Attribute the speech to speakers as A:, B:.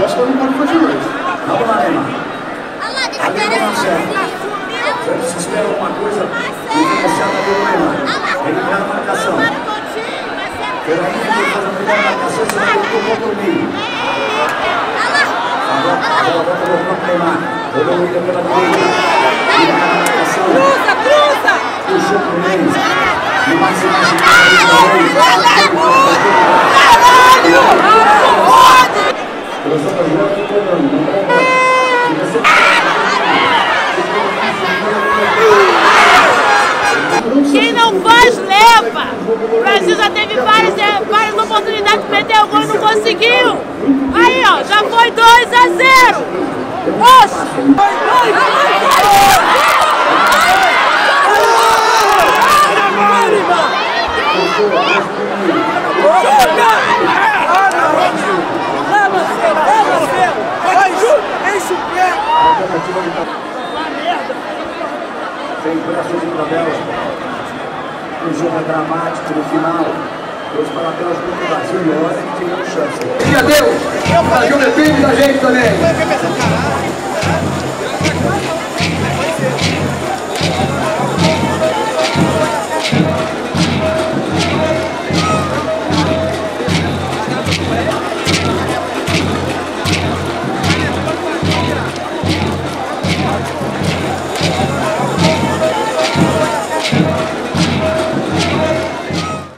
A: aposta não pode fazer mais.
B: Vamos lá, Neymar. Ali não serve. Se espera alguma coisa, diferenciada pelo Neymar. Ele ganha a marcação. Peraí, ele faz a primeira marcação, você vai ter o meio. Agora volta para o Neymar. Rodou o William pela direita. Ele ganha a marcação.
C: Cruza, cruza!
B: Puxou pro meio. E mais e mais.
C: Quem não faz, leva! O Brasil já teve várias oportunidades de meter o gol e não conseguiu! Aí, ó, já foi 2-0! Oxe!
A: Enche o pé!
B: Sem pressões de tabelas. O jogo é dramático no final. Os parabéns do Brasil e olha que tivemos chance.
A: E adeus! O Brasil depende da gente também.